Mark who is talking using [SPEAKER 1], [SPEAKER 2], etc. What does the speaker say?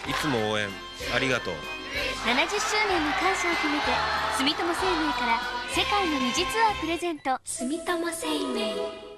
[SPEAKER 1] いつも応援ありがとう。
[SPEAKER 2] 70周年の感謝を込めて住友生命から世界の虹ツアープレゼント。住友生命